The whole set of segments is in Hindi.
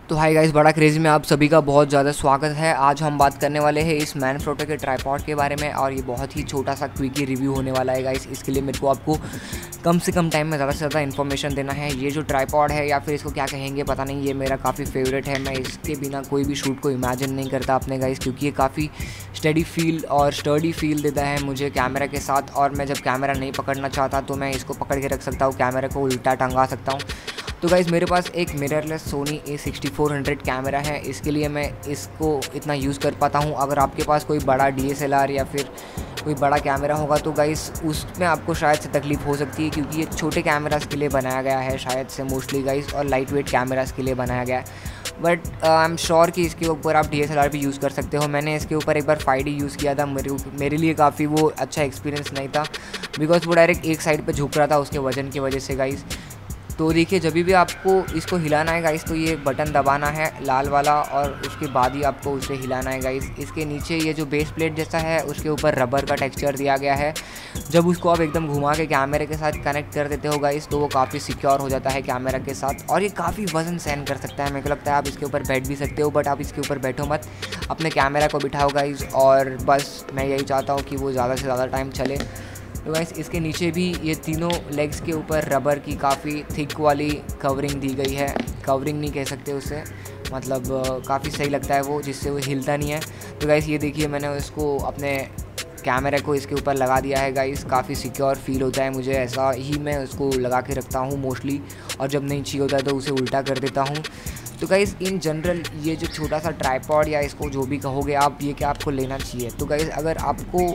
तो हाय गाइस, बड़ा क्रेज़ी में आप सभी का बहुत ज़्यादा स्वागत है। आज हम बात करने वाले हैं इस मैनफ्रोटो के ट्राइपॉड के बारे में और ये बहुत ही छोटा सा क्विकी रिव्यू होने वाला है गाइस। इसके लिए मेरे को आपको कम से कम टाइम में ज़्यादा से ज़्यादा इन्फॉर्मेशन देना है। ये जो ट्राइपॉड है या फिर इसको क्या कहेंगे पता नहीं, ये मेरा काफ़ी फेवरेट है। मैं इसके बिना कोई भी शूट को इमेजिन नहीं करता अपने गाइस, क्योंकि ये काफ़ी स्टडी फील और स्टर्डी फील देता है मुझे कैमरा के साथ। और मैं जब कैमरा नहीं पकड़ना चाहता तो मैं इसको पकड़ के रख सकता हूँ, कैमरा को उल्टा टंगा सकता हूँ। तो गाइज़ मेरे पास एक मिररलेस सोनी A6400 कैमरा है, इसके लिए मैं इसको इतना यूज़ कर पाता हूँ। अगर आपके पास कोई बड़ा DSLR या फिर कोई बड़ा कैमरा होगा तो गाइज़ उसमें आपको शायद से तकलीफ़ हो सकती है, क्योंकि ये छोटे कैमरास के लिए बनाया गया है शायद से मोस्टली गाइज़, और लाइट वेट कैमरास के लिए बनाया गया है। बट आई एम श्योर कि इसके ऊपर आप DSLR भी यूज़ कर सकते हो। मैंने इसके ऊपर एक बार 5D यूज़ किया था, मेरे लिए काफ़ी वो अच्छा एक्सपीरियंस नहीं था, बिकॉज वो डायरेक्ट एक साइड पर झुक रहा था उसके वजन की वजह से गाइज़। तो देखिए, जब भी आपको इसको हिलाना है गाइस तो ये बटन दबाना है लाल वाला, और उसके बाद ही आपको उसे हिलाना है गाइस। इसके नीचे ये जो बेस प्लेट जैसा है उसके ऊपर रबर का टेक्सचर दिया गया है। जब उसको आप एकदम घुमा के कैमरे के साथ कनेक्ट कर देते हो गाइस तो वो काफ़ी सिक्योर हो जाता है कैमरा के साथ, और ये काफ़ी वज़न सहन कर सकता है। मेरे को लगता है आप इसके ऊपर बैठ भी सकते हो, बट आप इसके ऊपर बैठो मत, अपने कैमरा को बिठाओ गाइस। और बस मैं यही चाहता हूँ कि वो ज़्यादा से ज़्यादा टाइम चले। तो गाइस इसके नीचे भी ये तीनों लेग्स के ऊपर रबर की काफ़ी थिक वाली कवरिंग दी गई है। कवरिंग नहीं कह सकते उसे, मतलब काफ़ी सही लगता है वो, जिससे वो हिलता नहीं है। तो गाइस ये देखिए, मैंने उसको अपने कैमरे को इसके ऊपर लगा दिया है गाइस। काफ़ी सिक्योर फील होता है मुझे, ऐसा ही मैं उसको लगा के रखता हूँ मोस्टली, और जब नहीं चाहिए होता है तो उसे उल्टा कर देता हूँ। तो गाइस इन जनरल ये जो छोटा सा ट्राइपॉड या इसको जो भी कहोगे आप, ये क्या आपको लेना चाहिए। तो गाइस अगर आपको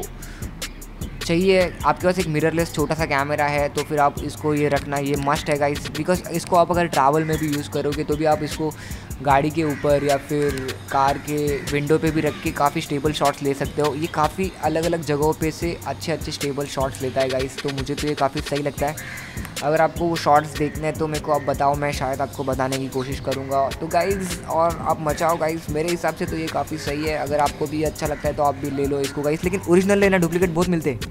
चाहिए, आपके पास एक मिररलेस छोटा सा कैमरा है, तो फिर आप इसको ये रखना, ये मस्ट है गाइस। बिकॉज इसको आप अगर ट्रैवल में भी यूज़ करोगे तो भी आप इसको गाड़ी के ऊपर या फिर कार के विंडो पे भी रख के काफ़ी स्टेबल शॉट्स ले सकते हो। ये काफ़ी अलग अलग जगहों पे से अच्छे अच्छे स्टेबल शॉट्स लेता है गाइस, तो मुझे तो ये काफ़ी सही लगता है। अगर आपको वो शॉट्स देखने हैं तो मेरे को आप बताओ, मैं शायद आपको बताने की कोशिश करूँगा। तो गाइज़ और आप मचाओ गाइज़, मेरे हिसाब से तो ये काफ़ी सही है। अगर आपको भी अच्छा लगता है तो आप भी ले लो इसको गाइज़, लेकिन ओरिजिनल लेना, डुप्लीकेट बहुत मिलते हैं।